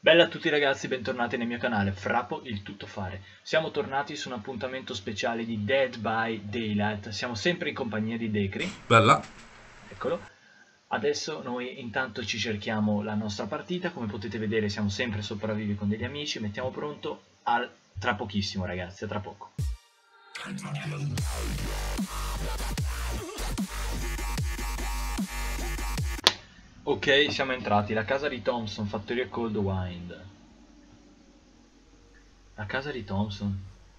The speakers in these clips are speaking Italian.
Bella a tutti ragazzi, bentornati nel mio canale Frappo il tuttofare. Siamo tornati su un appuntamento speciale di Dead by Daylight. Siamo sempre in compagnia di Decri. Bella. Eccolo. Adesso noi intanto ci cerchiamo la nostra partita. Come potete vedere siamo sempre sopravvivi con degli amici. Mettiamo pronto tra pochissimo ragazzi, a tra poco. Ok, siamo entrati. La casa di Thompson, Fattoria Cold Wind. La casa di Thompson.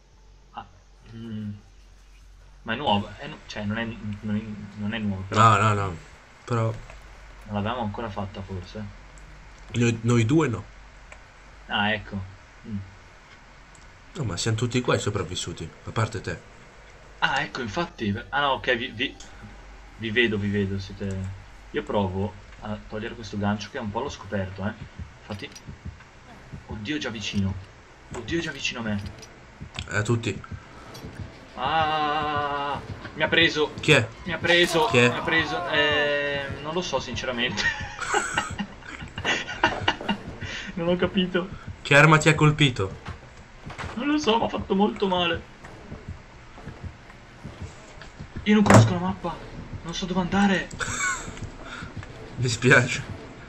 Ma è nuova, cioè non è nuova. Però No. Però non l'avevamo ancora fatta forse. noi due no. Ah, ecco. No, ma siamo tutti qua i sopravvissuti, a parte te. Ah, ecco, infatti. Ah no, ok, vi vedo, siete... Io provo a togliere questo gancio che è un po' allo scoperto, Infatti... Oddio, già vicino. Oddio, già vicino a me. A tutti. Ah, mi ha preso. Chi è? Mi ha preso. Chi è? Mi ha preso. Non lo so, sinceramente. Non ho capito. Che arma ti ha colpito? Non lo so, mi ha fatto molto male. Io non conosco la mappa. Non so dove andare. Mi spiace.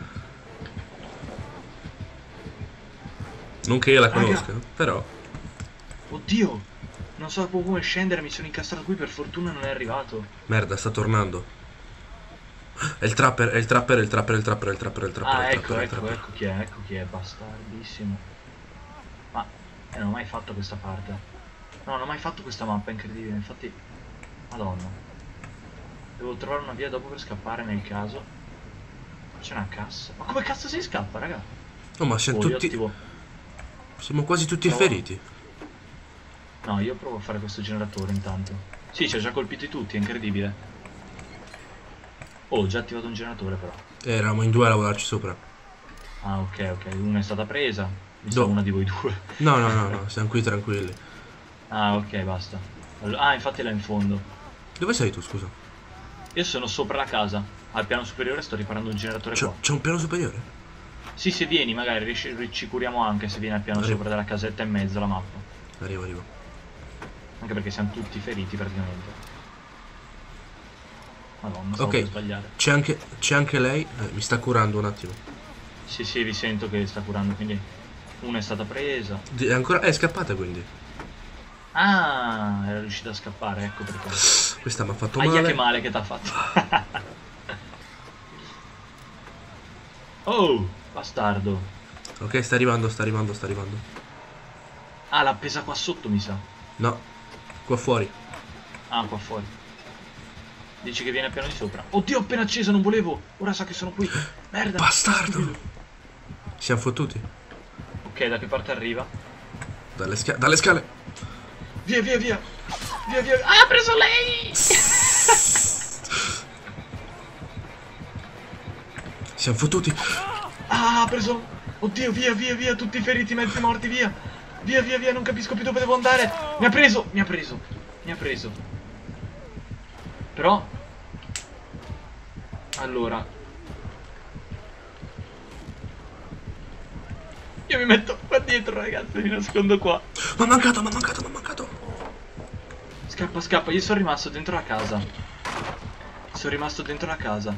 Non che io la conosca, però. Oddio. Non so come scendere, mi sono incastrato qui, per fortuna non è arrivato. Merda, sta tornando. È il trapper. Ah, ecco chi è, bastardissimo. Ma non ho mai fatto questa parte. No, non ho mai fatto questa mappa, è incredibile, infatti. Madonna. Devo trovare una via dopo per scappare nel caso. C'è una cassa. Ma come cazzo si scappa, raga? No, ma siamo tutti. Siamo quasi tutti feriti. No, io provo a fare questo generatore intanto. Sì, ci ha già colpiti tutti, è incredibile. Oh, ho già attivato un generatore però. Eravamo in due a lavorarci sopra. Ah, ok, una è stata presa. Mi sa una di voi due. No, siamo qui tranquilli. Ah, ok, basta. Ah, infatti è là in fondo. Dove sei tu, scusa? Io sono sopra la casa. Al piano superiore sto riparando un generatore qua. C'è un piano superiore? Sì, se vieni magari ci curiamo anche se vieni al piano sopra della casetta in mezzo alla mappa. Arrivo. Anche perché siamo tutti feriti praticamente. Madonna, stavo per sbagliare. C'è anche lei. Mi sta curando un attimo. Sì, vi sento che sta curando, quindi una è stata presa. È scappata quindi. Ah, era riuscita a scappare, ecco perché. Questa mi ha fatto male. Che male che t'ha fatto. Oh, bastardo. Ok, sta arrivando. Ah, l'ha appesa qua sotto, mi sa. No, qua fuori. Ah, qua fuori. Dici che viene al piano di sopra. Oddio, ho appena acceso, non volevo. Ora sa che sono qui. Merda. Bastardo. Siamo fottuti. Ok, da che parte arriva? Dalle scale. Via. Ah, ha preso lei. Siamo fottuti. Ah, ha preso. Oddio, via. Tutti feriti, mezzi morti, via. Via, non capisco più dove devo andare. Mi ha preso. Però allora io mi metto qua dietro, ragazzi, mi nascondo qua. Mi ha mancato. Scappa, io sono rimasto dentro la casa.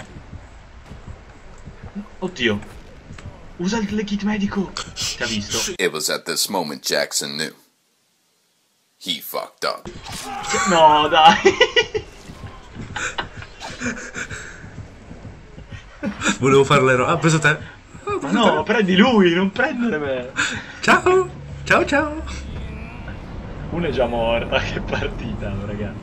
Oddio. Usa il kit medico. Ti ha visto? It was at this moment Jackson knew. He fucked up. No, dai. Volevo farle ha preso te. Ma no, prendi lui, non prendere me. Ciao. Una è già morta, che partita, ragazzi.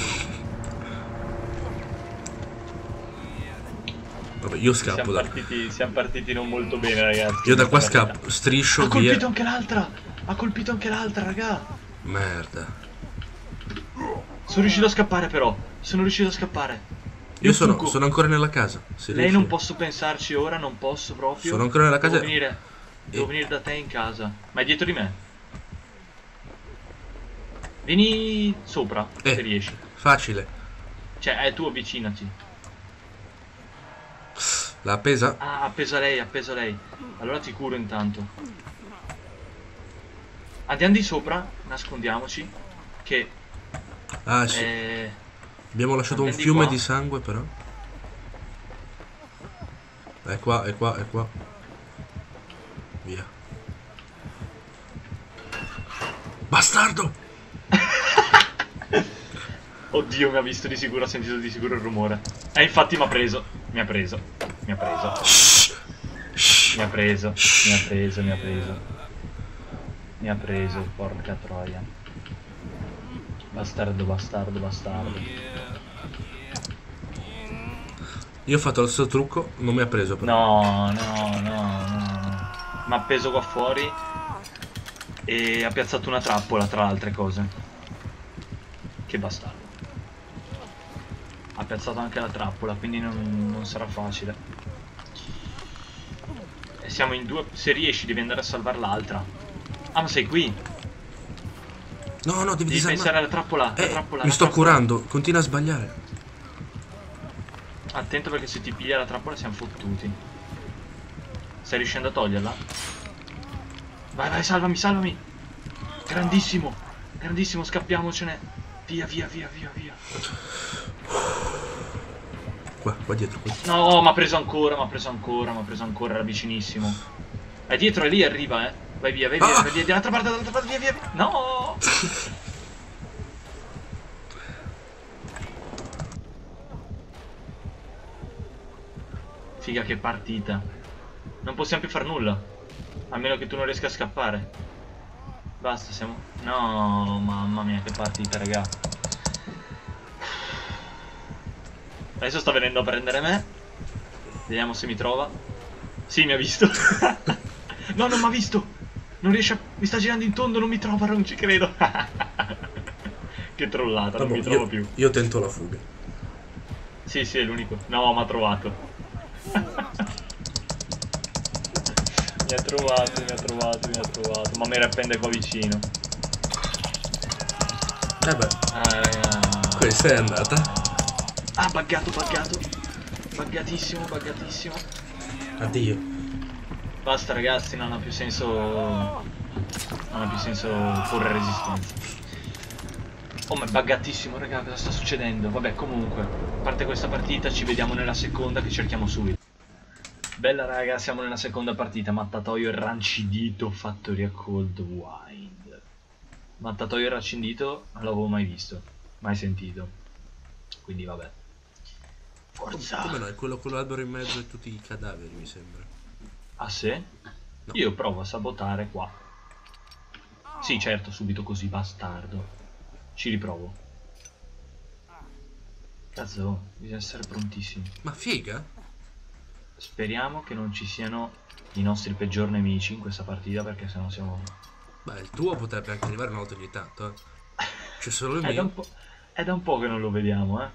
Vabbè, io scappo siamo partiti non molto bene, ragazzi. Io da qua scappo, striscio via. Ha colpito anche l'altra, raga. Merda. Sono riuscito a scappare però. Io sono ancora nella casa. Lei non posso pensarci ora, non posso proprio. Sono ancora nella casa. Devo venire da te in casa. Ma è dietro di me. Vieni sopra, se riesci. Facile. Cioè, tu avvicinati. L'ha appesa? Ah, ha appeso lei, ha appeso lei. Allora ti curo intanto. Andiamo di sopra, nascondiamoci. Che... Ah sì. Abbiamo lasciato un andiamo fiume qua. di sangue però. È qua, è qua, è qua. Via. Bastardo! Oddio, mi ha visto di sicuro, ha sentito di sicuro il rumore. Infatti mi ha preso. Mi ha preso. Mi ha preso. Mi ha preso. Mi ha preso, mi ha preso. Mi ha preso, porca troia. Bastardo, bastardo, bastardo. Io ho fatto lo stesso trucco, non mi ha preso però. No, no, no, no. Mi ha appeso qua fuori e ha piazzato una trappola tra altre cose. Che bastardo. Ha piazzato anche la trappola, quindi non sarà facile. E siamo in due. Se riesci devi andare a salvare l'altra. Ah, ma sei qui? No, no, devi Devi pensare disarmare. alla trappola. La trappola, Mi la sto trappola. curando, continua a sbagliare. Attento perché se ti piglia la trappola siamo fottuti. Stai riuscendo a toglierla? Vai, vai, salvami, salvami. Grandissimo. Grandissimo, scappiamocene. Via, via, via, via, via. Qua dietro, qua. No, mi ha preso ancora, mi ha preso ancora, mi ha preso ancora, era vicinissimo. È dietro, è lì, arriva, Vai via, vai via, vai via, dall'altra parte, via, via, via. No! Figa, che partita. Non possiamo più far nulla. A meno che tu non riesca a scappare. Basta, siamo... No, mamma mia, che partita, raga. Adesso sta venendo a prendere me. Vediamo se mi trova. Sì, mi ha visto. No, non mi ha visto. Non riesce a... Mi sta girando in tondo, non mi trova, non ci credo. Che trollata, non mi trova più. Io tento la fuga. Sì, sì, è l'unico. No, mi ha trovato. Mi ha trovato, mi ha trovato, mi ha trovato. Ma mi rappende qua vicino. Beh, Raga. questa è andata. Ah, buggato, buggato. Buggatissimo, buggatissimo. Addio. Basta ragazzi, non ha più senso. Non ha più senso porre resistenza. Oh, ma è buggatissimo, raga, cosa sta succedendo? Vabbè, comunque, a parte questa partita, ci vediamo nella seconda che cerchiamo subito. Bella raga, siamo nella seconda partita. Mattatoio irrancidito, Fattoria Cold Wind. Mattatoio irrancidito non l'avevo mai visto, mai sentito. Quindi vabbè. Forza! Come no? È quello con l'albero in mezzo e tutti i cadaveri, mi sembra. Ah sì? No. Io provo a sabotare qua. Sì, certo, subito così, bastardo. Ci riprovo. Cazzo, bisogna essere prontissimi. Ma figa? Speriamo che non ci siano i nostri peggior nemici in questa partita, perché sennò siamo... Beh, il tuo potrebbe anche arrivare una volta ogni tanto, C'è solo il È da mio. è da un po' che non lo vediamo,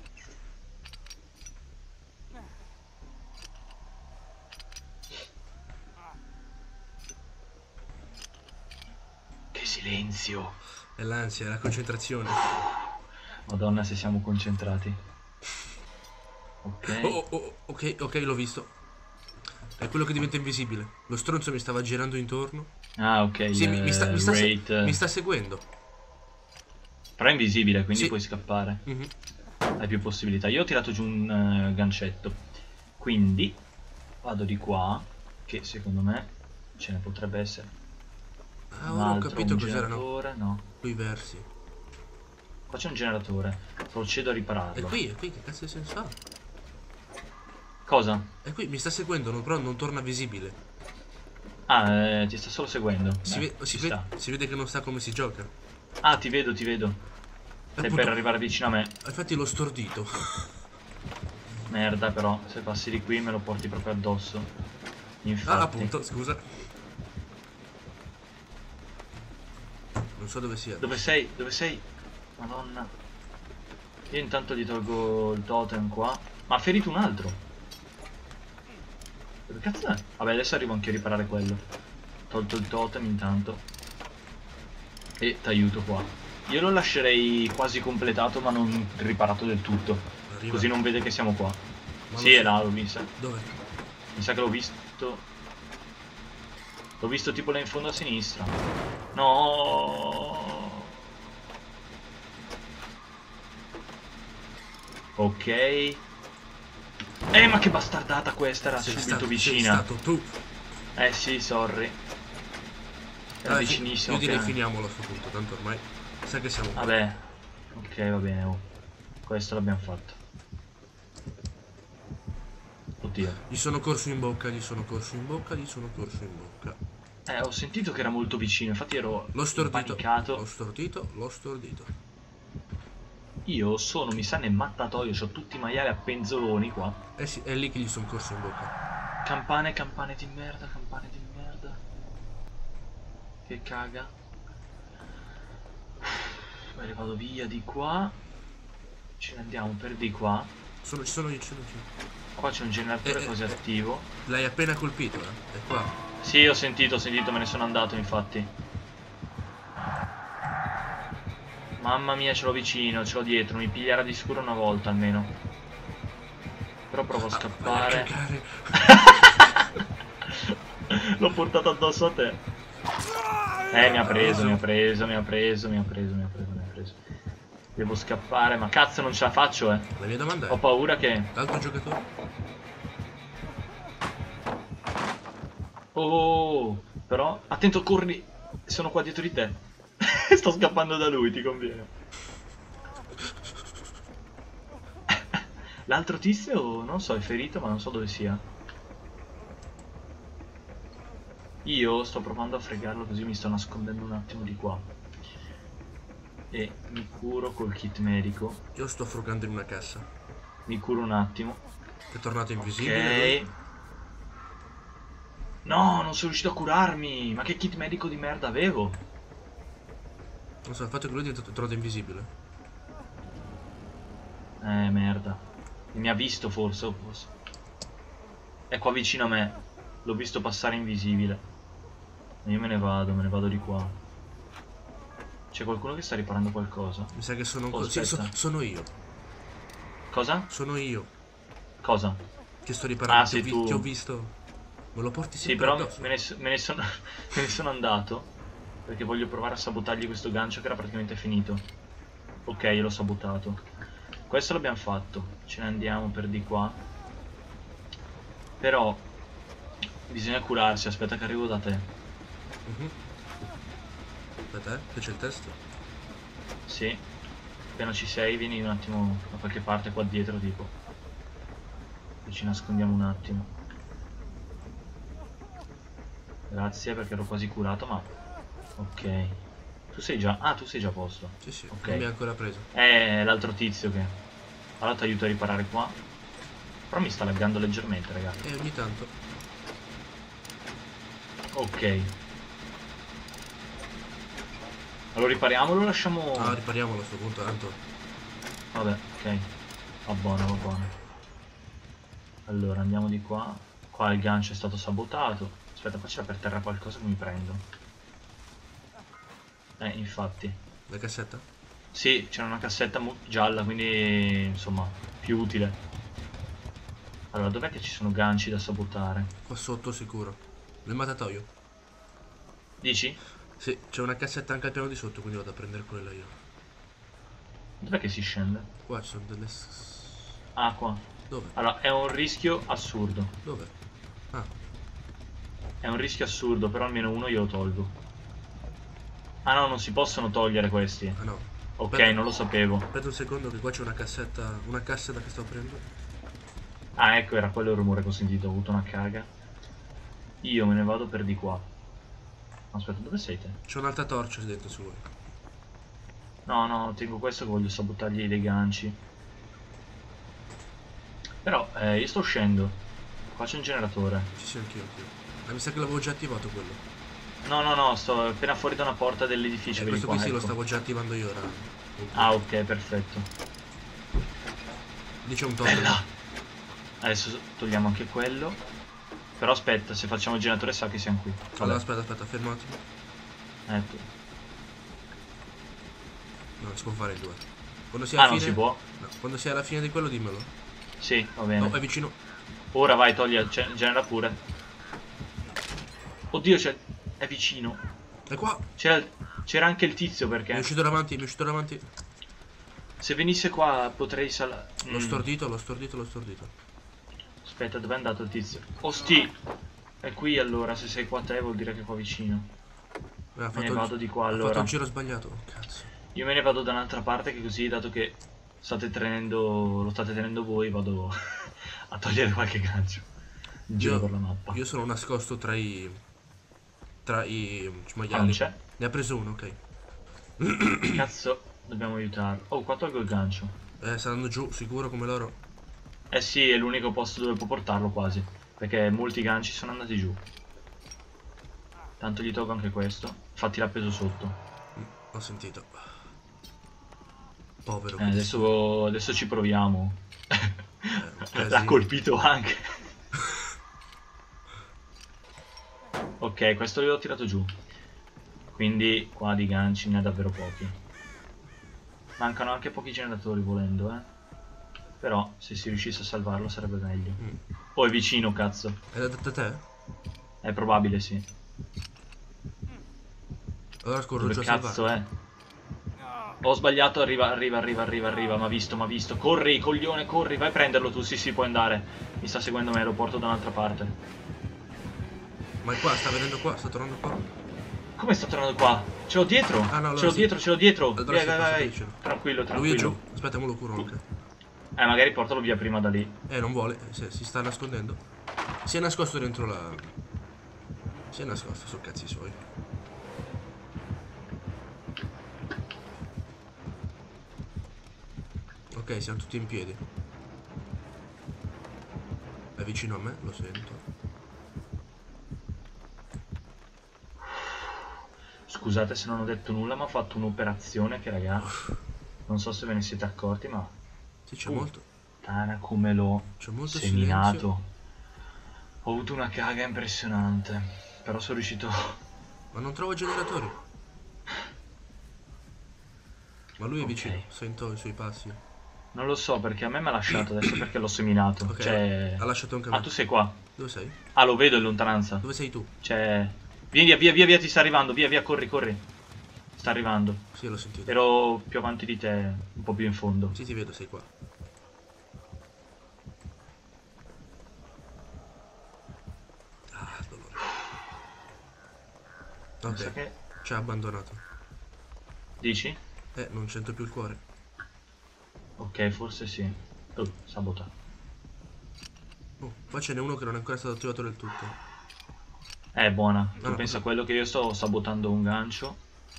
Che silenzio. È l'ansia, è la concentrazione. Madonna, se siamo concentrati. Ok. Ok, l'ho visto. È quello che diventa invisibile. Lo stronzo mi stava girando intorno. Ah, ok. Sì, mi rate... sta seguendo. Però è invisibile, quindi Sì. puoi scappare. Mhm. Hai più possibilità. Io ho tirato giù un gancetto. Quindi vado di qua, che secondo me ce ne potrebbe essere. Ah, Un ora ho altro, capito un cos'erano generatore, no. quei versi. Qua c'è un generatore. Procedo a È ripararlo. qui, che cazzo di senso ha? Cosa? È qui, mi sta seguendo, però non torna visibile. Ah, ti sta solo seguendo. Si Ci sta. vede che non sa come si gioca. Ah, ti vedo, ti vedo. Stai Appunto. per arrivare vicino a me. Infatti l'ho stordito. Merda, però, se passi di qui me lo porti proprio addosso. Infatti. Ah, appunto, scusa. Non so dove sia. Dove sei? Dove sei? Madonna. Io intanto gli tolgo il totem qua. Ma ha ferito un altro. Dove cazzo è? Vabbè, adesso arrivo anche a riparare quello. Tolto il totem intanto. E t'aiuto qua. Io lo lascerei quasi completato ma non riparato del tutto. Arriva. Così non vede che siamo qua. Ma Sì, lo- è là, l'ho vista. Dove? Mi sa che l'ho visto. L'ho visto tipo là in fondo a sinistra. No. Ok. Ma che bastardata questa, era subito vicina. Sei stato tu. Sì, sorry. Era vicinissimo. Io direi finiamolo a questo punto, tanto ormai sa che siamo qua. Vabbè. Ok, va bene. Oh. Questo l'abbiamo fatto. Oddio. Gli sono corso in bocca, gli sono corso in bocca, gli sono corso in bocca. Ho sentito che era molto vicino, infatti ero L'ho stordito. impanicato. L'ho stordito, l'ho stordito. Io sono, mi sa, nel mattatoio, ho tutti i maiali a penzoloni qua. Eh sì, è lì che gli sono corso in bocca. Campane, campane di merda, campane di merda. Che caga. Bene, vado via di qua. Ce ne andiamo per di qua. Ci sono io, ci sono io. Qua c'è un generatore quasi attivo. L'hai appena colpito, È qua. Sì, ho sentito, me ne sono andato infatti. Mamma mia, ce l'ho vicino, ce l'ho dietro, mi piglierà di sicuro una volta almeno. Però provo a scappare. L'ho portato addosso a te. Mi ha preso. Devo scappare, ma cazzo non ce la faccio, La mia domanda è... Ho paura che... L'altro giocatore? Oh, però... Attento, corri! Sono qua dietro di te. Sto scappando da lui, ti conviene. L'altro tizio, non so, è ferito, ma non so dove sia. Io sto provando a fregarlo, così mi sto nascondendo un attimo di qua. E mi curo col kit medico. Io sto frugando in una cassa. Mi curo un attimo. È tornato invisibile. Ok. No, non sono riuscito a curarmi. Ma che kit medico di merda avevo? Non so, il fatto che lui è tornato invisibile. Merda. E mi ha visto forse. È qua vicino a me. L'ho visto passare invisibile. E io me ne vado di qua. C'è qualcuno che sta riparando qualcosa? Mi sa che sono sono io. Cosa? Sono io. Cosa? Che sto riparando. Sei tu. Ti ho visto. Me lo porti sempre però addosso. me ne sono andato. Perché voglio provare a sabotargli questo gancio che era praticamente finito. Ok, l'ho sabotato. Questo l'abbiamo fatto. Ce ne andiamo per di qua. Però bisogna curarsi. Aspetta che arrivo da te. Aspetta, che c'è il test? Sì. Appena ci sei, vieni un attimo da qualche parte qua dietro, tipo. E ci nascondiamo un attimo. Grazie, perché ero quasi curato, ma... Ok. Tu sei già... Ah, tu sei già a posto. Sì, ok. Non mi ha ancora preso. L'altro tizio che... Allora ti aiuto a riparare qua. Però mi sta laggando leggermente, ragazzi. Ogni tanto. Ok. Allora ripariamolo o lo lasciamo... Ah, ripariamolo a questo punto, tanto. Vabbè, ok. Va buono, va buono. Allora, andiamo di qua. Qua il gancio è stato sabotato. Aspetta, qua c'era per terra qualcosa che mi prendo. Infatti. La cassetta? Sì, c'era una cassetta gialla, quindi insomma, più utile. Allora, dov'è che ci sono ganci da sabotare? Qua sotto sicuro. Nel matatoio. Dici? Sì, c'è una cassetta anche al piano di sotto, quindi vado a prendere quella io. Dov'è che si scende? Qua ci sono delle... Ah, qua. Dove? Allora, è un rischio assurdo. Dove? Ah. È un rischio assurdo, però almeno uno io lo tolgo. Ah no, non si possono togliere questi. Ah no. Ok, Aspetta, non lo sapevo. aspetta un secondo che qua c'è una cassetta che sto aprendo. Ah, ecco, era quello il rumore che ho sentito, ho avuto una caga. Io me ne vado per di qua. Aspetta, dove sei te? C'è un'altra torcia dentro se vuoi. No, no, tengo questo che voglio sabotargli dei ganci. Però, io sto uscendo. Qua c'è un generatore. Sì, anch'io. Ma mi sa che l'avevo già attivato quello. No, no, no, sto appena fuori da una porta dell'edificio. Questo qua, qui sì, ecco. lo stavo già attivando io ora. Ah, ok, perfetto. Lì c'è un Bella. Adesso togliamo anche quello. Però aspetta, se facciamo il generatore sa che siamo qui. Allora aspetta, fermo un attimo. Ecco. No, si può fare il 2. Quando sia alla fine... non si può? No, quando sia alla fine di quello dimmelo. Sì, va bene. No, è vicino. Ora vai, togli, genera pure. Oddio, è vicino. È qua. C'era anche il tizio perché... Mi è uscito davanti, mi è uscito davanti. Se venisse qua potrei L'ho stordito, l'ho stordito, l'ho stordito. Aspetta, dov'è andato il tizio? Osti! È qui allora, se sei qua te vuol dire che è qua vicino. Me ne vado di qua allora. Ho fatto un giro sbagliato, oh, cazzo. Io me ne vado da un'altra parte che così, dato che lo state tenendo voi, vado a togliere qualche gancio. In giro per la mappa. Io sono nascosto tra i maiali. Non c'è? Ne ha preso uno, ok. Cazzo, dobbiamo aiutarlo. Oh, qua tolgo il gancio. Sta andando giù, sicuro come loro. Eh sì, è l'unico posto dove può portarlo quasi. Perché molti ganci sono andati giù. Tanto gli tolgo anche questo. Infatti l'ha preso sotto. Ho sentito. Povero. Adesso ci proviamo. L'ha colpito anche. Ok, questo l'ho tirato giù. Quindi qua di ganci ne ha davvero pochi. Mancano anche pochi generatori volendo, Però se si riuscisse a salvarlo sarebbe meglio. Oh, è vicino, cazzo. È da te? È probabile, sì. Allora scorro giù a salvarlo. Dove cazzo è? Ho sbagliato, arriva. M'ha visto. Corri, coglione, corri, vai a prenderlo tu, sì, puoi andare. Mi sta seguendo me, lo porto da un'altra parte. Ma è qua, sta venendo qua, sta tornando qua. Come sta tornando qua? Ce l'ho dietro! Ah, no, allora ce l'ho dietro! Allora vai. Tranquillo. Lui è giù, aspetta, me lo curo anche. Magari portalo via prima da lì. Non vuole, si sta nascondendo. Si è nascosto dentro la... Si è nascosto, sono cazzi suoi. Ok, siamo tutti in piedi. È vicino a me, lo sento. Scusate se non ho detto nulla, ma ho fatto un'operazione che, raga, non so se ve ne siete accorti, ma... Sì, c'è molto. Puttana, come l'ho seminato. Silenzio. Ho avuto una caga impressionante, però sono riuscito... Ma non trovo generatori. Ma lui è vicino, sento i suoi passi. Non lo so, perché a me mi ha lasciato adesso perché l'ho seminato. Ok, cioè... ha lasciato anche me. Ah, tu sei qua? Dove sei? Ah, lo vedo in lontananza. Dove sei tu? Cioè... Vieni via, ti sta arrivando, via, corri. Sta arrivando. Sì, l'ho sentito. Ero più avanti di te, un po' più in fondo. Sì, ti vedo, sei qua. Ah, dolore. Ok, Che... ci ha abbandonato. Dici? Non sento più il cuore. Ok, forse sì. Sabota. Oh, qua ce n'è uno che non è ancora stato attivato del tutto. È buona. Tu pensa a quello che io sto sabotando un gancio.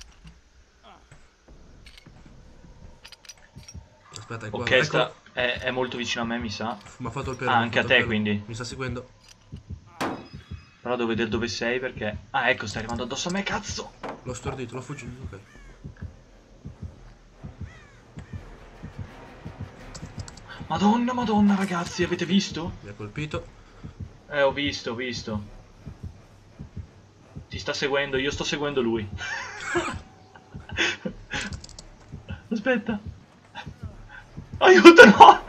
Aspetta, è qua. Ok, ecco. è molto vicino a me, mi sa. Mi ha fatto il pelo. Anche a te, quindi. Mi sta seguendo. Però devo vedere dove sei perché... Ah, ecco, stai arrivando addosso a me, cazzo! L'ho stordito, l'ho fuggito, ok. Madonna, ragazzi, avete visto? Mi ha colpito. Ho visto. Ti sta seguendo, io sto seguendo lui. Aspetta. Aiuto, no!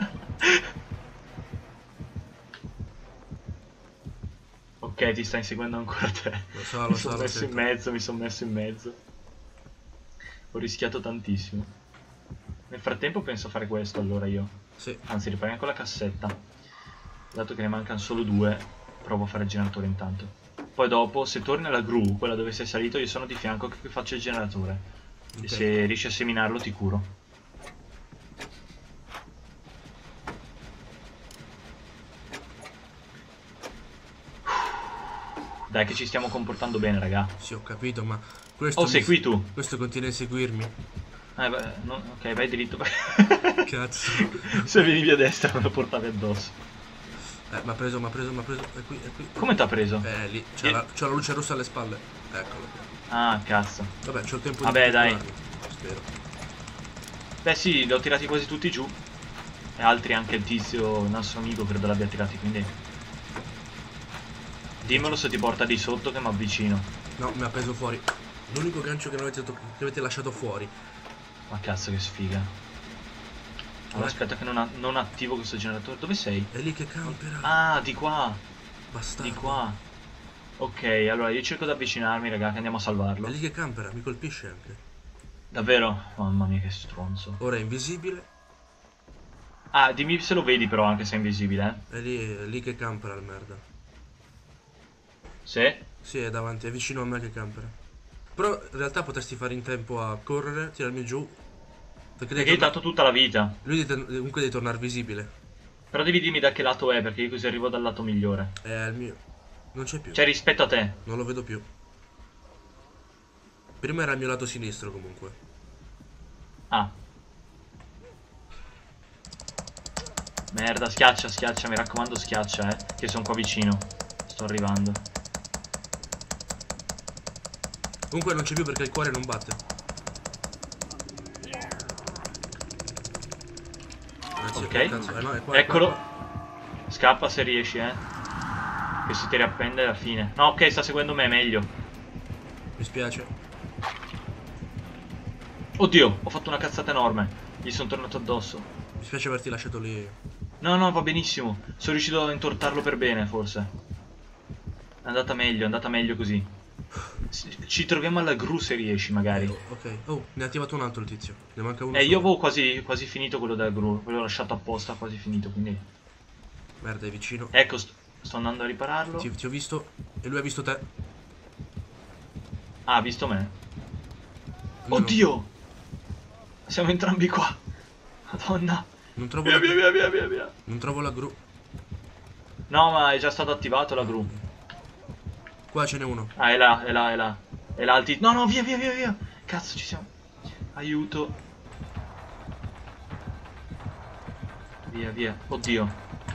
Ok, ti sta inseguendo ancora te. Lo so, Mi sono messo in mezzo. Ho rischiato tantissimo. Nel frattempo penso a fare questo allora io. Sì. Anzi, ripariamo con la cassetta. Dato che ne mancano solo 2, provo a fare il generatore intanto. Poi dopo, se torni alla gru, quella dove sei salito, io sono di fianco che faccio il generatore. Okay. E se riesci a seminarlo ti curo. Dai che ci stiamo comportando bene, raga. Sì, ho capito, ma questo... Oh, sei qui tu. Questo continua a inseguirmi. Beh, no, ok, vai dritto. Cazzo. Se venivi a destra me lo portavi addosso. Mi ha preso, è qui. Come t'ha preso? Lì, c'ha la luce rossa alle spalle. Eccolo. Ah, cazzo. Vabbè, c'ho il tempo di... Vabbè, dai. Spero. Beh sì, li ho tirati quasi tutti giù. E altri anche il tizio, il nostro amico, credo l'abbia tirati, quindi... Dimmelo se ti porta di sotto che mi avvicino. No, mi ha preso fuori. L'unico gancio che avete lasciato fuori. Ma cazzo che sfiga. Allora, aspetta che non attivo questo generatore. Dove sei? È lì che campera. Ah, di qua. Bastardo. Di qua. Ok, allora io cerco di avvicinarmi, raga, che andiamo a salvarlo. È lì che campera, mi colpisce anche. Davvero? Mamma mia, che stronzo. Ora è invisibile. Ah, dimmi se lo vedi però, anche se è invisibile, È lì che campera il merda. Sì? Sì, è davanti, è vicino a me che campera. Però in realtà potresti fare in tempo a correre, tirarmi giù. Perché hai dato tutta la vita. Lui comunque deve tornare visibile. Però devi dirmi da che lato è, perché io così arrivo dal lato migliore. È il mio. Non c'è più. Cioè, rispetto a te. Non lo vedo più. Prima era il mio lato sinistro comunque. Ah. Merda, schiaccia, schiaccia, mi raccomando schiaccia, che sono qua vicino. Sto arrivando. Comunque non c'è più perché il cuore non batte. Anzi, Ok. Cazzo, no, è qua, Eccolo. è qua. Scappa se riesci, che si ti riappende alla fine. No, ok, sta seguendo me, meglio. Mi spiace. Oddio, ho fatto una cazzata enorme. Gli sono tornato addosso. Mi spiace averti lasciato lì. No, no, va benissimo. Sono riuscito a intortarlo per bene, forse. È andata meglio così. Ci troviamo alla gru se riesci, magari. Ok. Oh, ne ha attivato un altro il tizio. Ne manca uno. Io solo. avevo quasi finito quello della gru. Ve l'ho lasciato apposta, quasi finito, quindi. Merda, è vicino. Ecco, sto andando a ripararlo. Ti ho visto. E lui ha visto te. Ah, ha visto me. No, Oddio! Siamo entrambi qua. Madonna. Non trovo Via, la via, via, via, via. Non trovo la gru. No, ma è già stato attivato la gru. Qua ce n'è uno. Ah, è là, è là, è là. È là al tizio. No, no, via, via, via, via. Cazzo, ci siamo. Aiuto. Via, via. Oddio.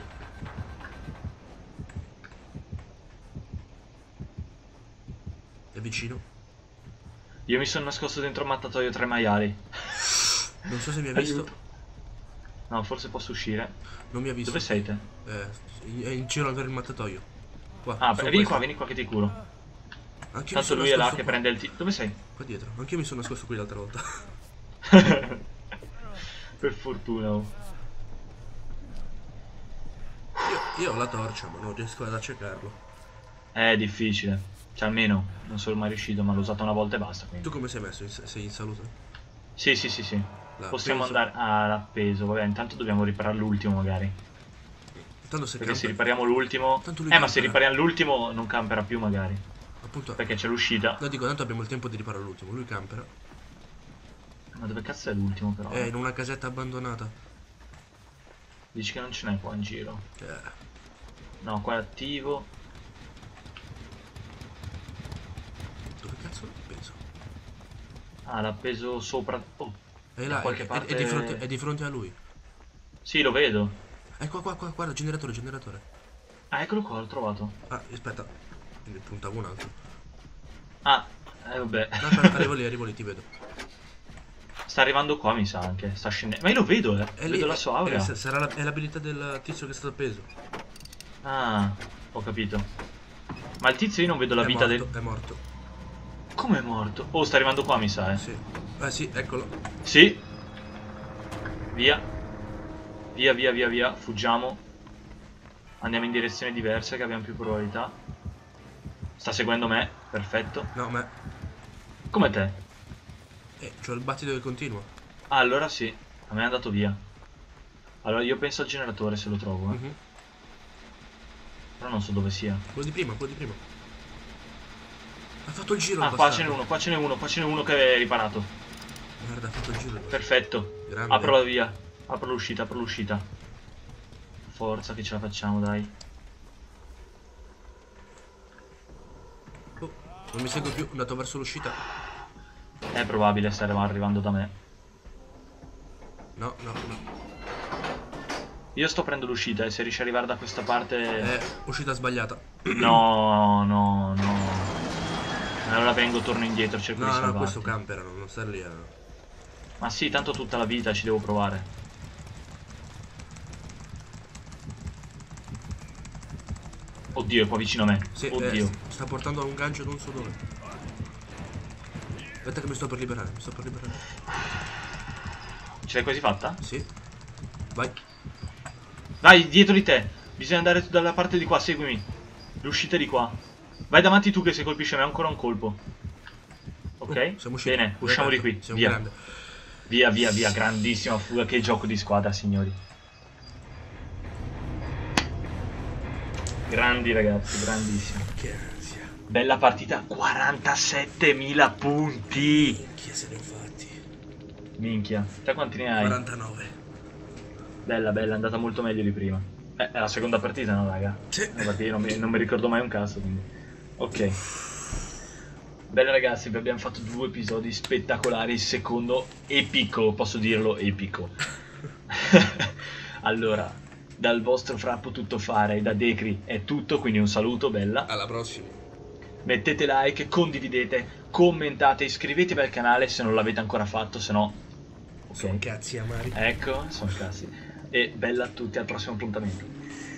È vicino. Io mi sono nascosto dentro un mattatoio tra i maiali. Non so se mi ha visto. Aiuto. No, forse posso uscire. Non mi ha visto. Dove sei te? È in giro per il mattatoio. Qua. Ah, su vieni questo. qua che ti curo. Anch'io mi Tanto sono lui è là nascosto che qua. prende il Dove sei? Qua dietro. Anch'io mi sono nascosto qui l'altra volta. Per fortuna. Oh. Io ho la torcia, ma non riesco ad accecarlo. È difficile. Cioè, almeno non sono mai riuscito, ma l'ho usato una volta e basta. Quindi. Tu come sei messo? Sei in salute? Sì, sì, sì, sì. L'ha Possiamo appeso. andare. Ah, l'appeso. Vabbè, intanto dobbiamo riparare l'ultimo, magari. Tanto se Perché se campa- ripariamo l'ultimo. Tanto lui Ma se campera. ripariamo l'ultimo non camperà più, magari. Appunto. Perché c'è l'uscita. No, dico, tanto abbiamo il tempo di riparare l'ultimo. Lui campera. Ma dove cazzo è l'ultimo, però? È in una casetta abbandonata. Dici che non ce n'è qua in giro. Eh, No, qua è attivo. dove cazzo l'ho preso? Ah, l'ha appeso sopra. Oh, È da là, qualche parte. è di fronte a lui. Sì, lo vedo. È qua, guarda, generatore. Ah, eccolo qua, l'ho trovato. Ah, aspetta. Ne puntavo un altro. Ah, vabbè. No, aspetta, arrivo lì, ti vedo. Sta arrivando qua, mi sa anche. Sta scendendo. Ma io lo vedo, È lì, Vedo la sua aurea. è l'abilità del tizio che è stato appeso. Ah, ho capito. Ma il tizio io non vedo la È vita morto, del. È morto. Come è morto? Oh, sta arrivando qua, mi sa, Sì. Sì, eccolo. Sì. Via. Via, via, via, via. Fuggiamo. Andiamo in direzioni diverse che abbiamo più probabilità. Sta seguendo me. Perfetto. No, ma... Come te? c'ho il battito che continua. Ah, allora sì. A me è andato via. Allora io penso al generatore se lo trovo, Mhm. Però non so dove sia. Quello di prima. Ha fatto il giro. Ah, il qua bastardo. ce n'è uno che è riparato. Guarda, ha fatto il giro. Perfetto. Grande. Apro la via. Apro l'uscita. Forza che ce la facciamo, dai. Oh, non mi segue più, è andato verso l'uscita. È probabile stare arrivando da me. No. Io sto prendendo l'uscita e se riesci ad arrivare da questa parte. È uscita sbagliata. No. Allora torno indietro, cerco di No, salvarti. questo campera, non sta lì a... Ma sì, tanto tutta la vita ci devo provare. Oddio, è qua vicino a me. Sì, Oddio. sta portando a un gancio non so dove. Aspetta che mi sto per liberare, Ce l'hai quasi fatta? Sì. Vai. Vai, dietro di te. Bisogna andare dalla parte di qua, seguimi. L'uscita di qua. Vai davanti tu che se colpisce me ancora un colpo. Ok? Siamo usciti. Bene, usciamo di qui. Siamo Via. grande. Via, via, via. Grandissima fuga. Che gioco di squadra, signori. Grandi ragazzi, grandissimi. Che ansia. Bella partita. 47.000 punti. Minchia se ne ho fatti. Minchia. Te quanti ne hai? 49. Bella, bella. È andata molto meglio di prima. È la seconda partita, no raga? Sì. Infatti io non mi ricordo mai un cazzo, quindi. Ok. Bene ragazzi, vi abbiamo fatto 2 episodi spettacolari, il secondo epico, posso dirlo epico. Allora, dal vostro Frappo Tuttofare e da Decri è tutto, quindi un saluto, bella. Alla prossima. Mettete like, condividete, commentate, iscrivetevi al canale se non l'avete ancora fatto, se no... Sono cazzi amari. Ecco, sono cazzi. E bella a tutti, al prossimo appuntamento.